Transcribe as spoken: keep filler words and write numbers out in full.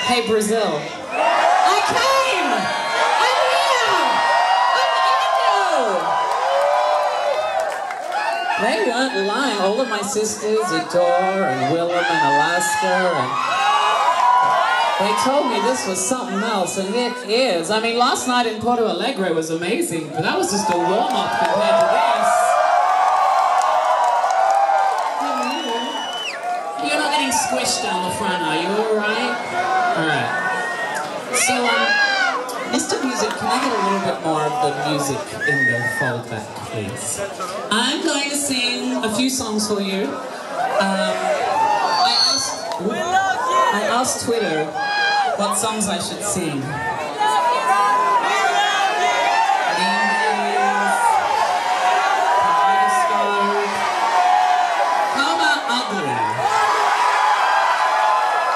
Hey, Brazil. I came! I'm here! I'm Endo! They weren't lying. All of my sisters, Adore and Willem and Alaska, and they told me this was something else, and it is. I mean, last night in Porto Alegre was amazing, but that was just a warm-up compared to this. You're not getting squished down the front, are you? All right? All right. So, um, Mister Music, can I get a little bit more of the music in the foldback, please? I'm going to sing a few songs for you. Um, I asked, I asked Twitter what songs I should sing. How about Ugly?